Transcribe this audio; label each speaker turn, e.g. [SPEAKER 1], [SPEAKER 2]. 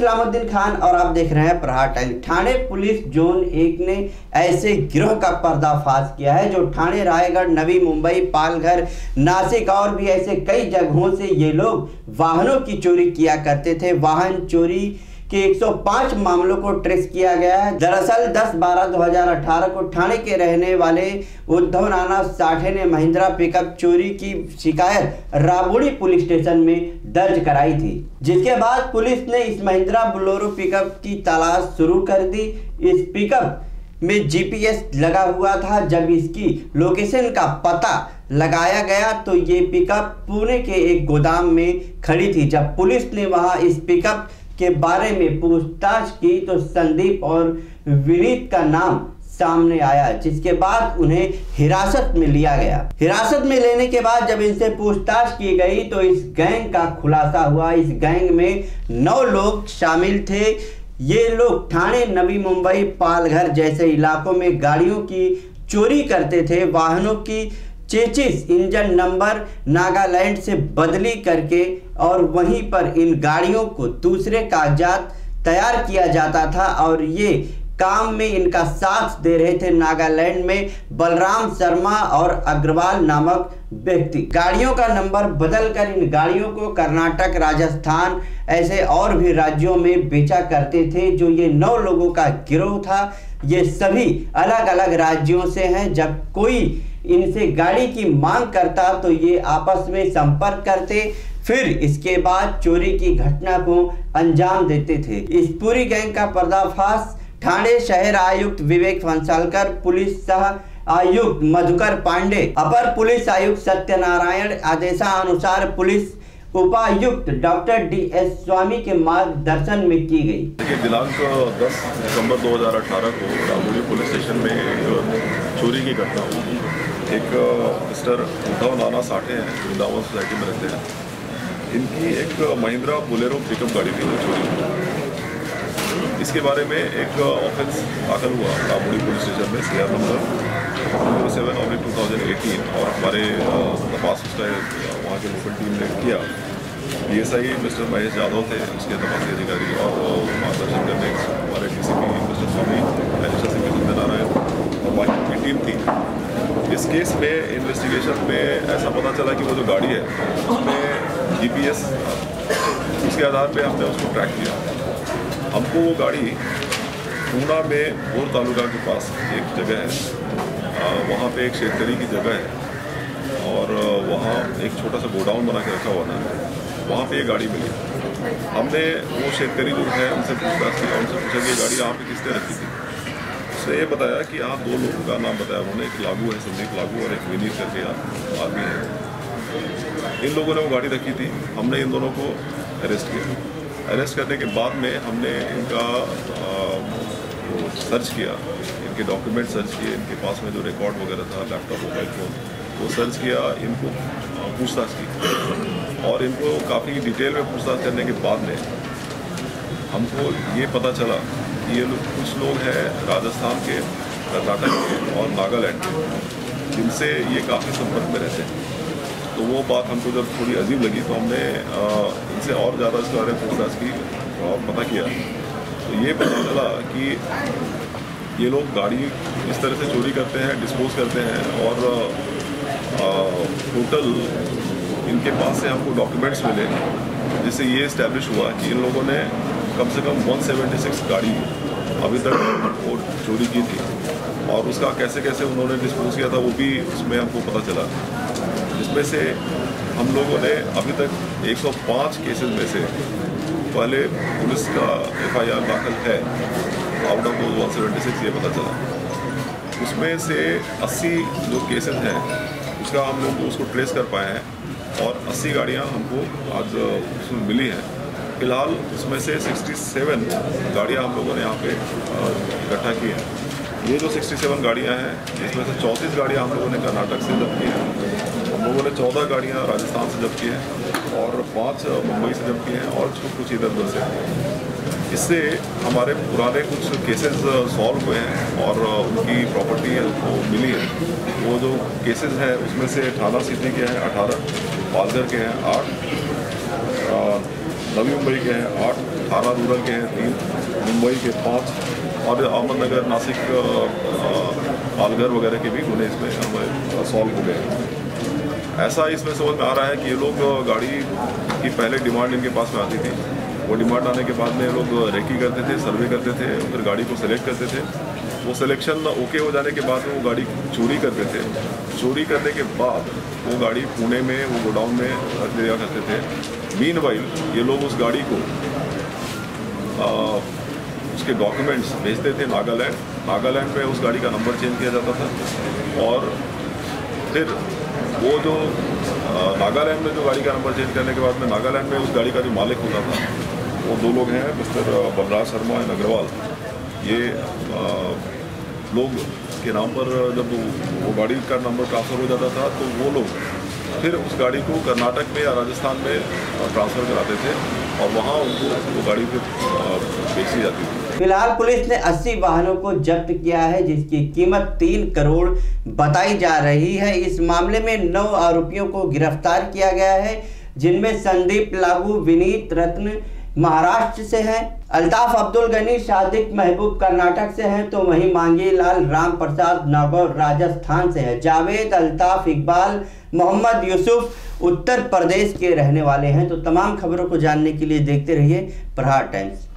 [SPEAKER 1] इस्लामुद्दीन खान और आप देख रहे हैं प्रहार टाइम्स। ठाणे पुलिस जोन 1 ने ऐसे गिरोह का पर्दाफाश किया है जो ठाणे, रायगढ़, नवी मुंबई, पालघर, नासिक और भी ऐसे कई जगहों से ये लोग वाहनों की चोरी किया करते थे। वाहन चोरी के 105 मामलों को ट्रेस किया गया है। दरअसल 10/12/2018 को ठाणे के रहने वाले उद्धव नाना साठे ने महिंद्रा पिकअप चोरी की शिकायत राबोड़ी पुलिस स्टेशन में दर्ज कराई थी, जिसके बाद पुलिस ने इस महिंद्रा बोलेरो पिकअप की तलाश शुरू कर दी। इस पिकअप में जीपीएस लगा हुआ था। जब इसकी लोकेशन का पता लगाया गया तो ये पिकअप पुणे के एक गोदाम में खड़ी थी। जब पुलिस ने वहां इस पिकअप के बारे में पूछताछ की तो संदीप और विनीत का नाम सामने आया, जिसके बाद उन्हें हिरासत में लिया गया। हिरासत में लेने के बाद जब इनसे पूछताछ की गई तो इस गैंग का खुलासा हुआ। इस गैंग में 9 लोग शामिल थे। ये लोग ठाणे, नवी मुंबई, पालघर जैसे इलाकों में गाड़ियों की चोरी करते थे। वाहनों की चेचिस इंजन नंबर नागालैंड से बदली करके और वहीं पर इन गाड़ियों को दूसरे कागजात तैयार किया जाता था और ये काम में इनका साथ दे रहे थे नागालैंड में बलराम शर्मा और अग्रवाल नामक व्यक्ति। गाड़ियों का नंबर बदलकर इन गाड़ियों को कर्नाटक, राजस्थान ऐसे और भी राज्यों में बेचा करते थे। जो ये 9 लोगों का गिरोह था, ये सभी अलग अलग राज्यों से हैं। जब कोई इनसे गाड़ी की मांग करता तो ये आपस में संपर्क करते, फिर इसके बाद चोरी की घटना को अंजाम देते थे। इस पूरी गैंग का पर्दाफाश ठाणे शहर आयुक्त विवेक फंसालकर, पुलिस सह आयुक्त मधुकर पांडे, अपर पुलिस आयुक्त सत्यनारायण आदेशानुसार पुलिस उपायुक्त डॉक्टर DS स्वामी के मार्गदर्शन में की गई।
[SPEAKER 2] दिनांक 10 दिसंबर 2018 को राबोड़ी पुलिस स्टेशन में एक चोरी की घटना हुई। एक मिस्टर उद्धव नाना साठे हैं, वृंदावन सोसाइटी में रहते हैं। इनकी एक महिंद्रा बोलेरो पिकअप गाड़ी थी जो चोरी हुई। इसके बारे में एक ऑफेंस दाखिल हुआ राबोड़ी पुलिस स्टेशन में, CR नंबर 07/2018 और हमारे तपास उसका वहाँ के लोकल टीम ने किया। PSI मिस्टर महेश यादव थे उसके तपासी अधिकारी और मार्गदर्शन करने हमारे DCP mister Swami, additional CP Satyanarayan और बाकी की टीम थी। इस केस में इन्वेस्टिगेशन में ऐसा पता चला कि वो जो गाड़ी है उसमें GPS, उसके आधार पे हमने उसको ट्रैक किया। हमको वो गाड़ी पूना में बोर तालुका के पास एक जगह है, वहाँ पे एक शेतकरी की जगह है और वहाँ एक छोटा सा गोडाउन बना के रखा हुआ था, वहाँ पे ये गाड़ी मिली। हमने वो शेतकरी जो है उनसे पूछताछ किया, उनसे पूछा कि ये गाड़ी यहाँ पे किसने रखी थी। उसने ये बताया कि यहाँ 2 लोगों का नाम बताया उन्होंने, एक लागू है, संदीप लागू, और एक विनीत करके आदमी है। इन लोगों ने वो गाड़ी रखी थी। हमने इन दोनों को अरेस्ट किया। अरेस्ट करने के बाद में हमने इनका सर्च किया, इनके डॉक्यूमेंट सर्च किए, इनके पास में जो रिकॉर्ड वगैरह था, लैपटॉप, मोबाइल फ़ोन, वो सर्च किया, इनको पूछताछ की और इनको काफ़ी डिटेल में पूछताछ करने के बाद में हमको ये पता चला कि ये लोग, कुछ लोग हैं राजस्थान के, कर्नाटक के और नागालैंड के, जिनसे ये काफ़ी संपर्क में रहते हैं। तो वो बात हमको जब थोड़ी अजीब लगी तो हमने इनसे और ज़्यादा इसके बारे में पूछताछ की और पता किया। तो ये पता चला कि ये लोग गाड़ी इस तरह से चोरी करते हैं, डिस्पोज करते हैं और टोटल इनके पास से हमको डॉक्यूमेंट्स मिले जिससे ये इस्टेब्लिश हुआ कि इन लोगों ने कम से कम 176 गाड़ी अभी तक वो चोरी की थी और उसका कैसे कैसे उन्होंने डिस्पोज किया था वो भी उसमें हमको पता चला। जिसमें से हम लोगों ने अभी तक 105 केसेस में से पहले पुलिस का FIR दाखिल है, आउट ऑफ 176 ये पता चला। उसमें से 80 जो केसेस हैं उसका हम लोग उसको ट्रेस कर पाए हैं और 80 गाड़ियाँ हमको आज उसमें मिली हैं। फिलहाल उसमें से 67 गाड़ियाँ हम लोगों ने यहाँ पे इकट्ठा की हैं। ये जो 67 गाड़ियाँ हैं इसमें से 34 गाड़ियाँ हम लोगों ने कर्नाटक से जब्त की हैं। हम लोगों ने 14 गाड़ियाँ राजस्थान से जब्त की हैं और 5 मुंबई से जब्त की हैं और कुछ इधर उधर से। इससे हमारे पुराने कुछ केसेस सॉल्व हुए हैं और उनकी प्रॉपर्टी को मिली है। वो जो केसेस हैं उसमें से थाना सिटी के हैं 18, पालघर के हैं 8, नवी मुंबई के हैं 8, थाना रूरल के हैं 3, मुंबई के 5 और अहमदनगर, नासिक, पालघर वगैरह के भी गुने इसमें हमें सॉल्व हो गए। ऐसा इसमें समझ में आ रहा है कि ये लोग गाड़ी की पहले डिमांड इनके पास में आती थी, वो डिमांड आने के बाद में ये लोग रेकी करते थे, सर्वे करते थे, फिर गाड़ी को सेलेक्ट करते थे। वो सिलेक्शन ओके हो जाने के बाद वो गाड़ी चोरी करते थे। चोरी करने के बाद वो गाड़ी पुणे में वो गोडाउन में रख दिया करते थे। मीनवाइल ये लोग उस गाड़ी को उसके डॉक्यूमेंट्स भेजते थे नागालैंड में उस गाड़ी का नंबर चेंज किया जाता था और फिर वो जो नागालैंड में जो गाड़ी का नंबर चेंज करने के बाद में नागालैंड में उस गाड़ी का जो मालिक होता था वो 2 लोग हैं, मिस्टर बलराज शर्मा एंड अग्रवाल। ये लोग के नाम पर जब वो गाड़ी का नंबर ट्रांसफ़र हो जाता था तो वो लोग फिर उस गाड़ी को कर्नाटक में या राजस्थान में ट्रांसफ़र कराते थे और वहाँ उनको वो गाड़ी फिर बेची जाती थी।
[SPEAKER 1] फिलहाल पुलिस ने 80 वाहनों को जब्त किया है, जिसकी कीमत 3 करोड़ बताई जा रही है। इस मामले में 9 आरोपियों को गिरफ्तार किया गया है, जिनमें संदीप लागू, विनीत रत्न महाराष्ट्र से हैं, अल्ताफ अब्दुल गनी, सादिक महबूब कर्नाटक से हैं, तो वहीं मांगी लाल राम प्रसाद नागौर राजस्थान से है। जावेद, अल्ताफ, इकबाल, मोहम्मद यूसुफ उत्तर प्रदेश के रहने वाले हैं। तो तमाम खबरों को जानने के लिए देखते रहिए प्रहार टाइम्स।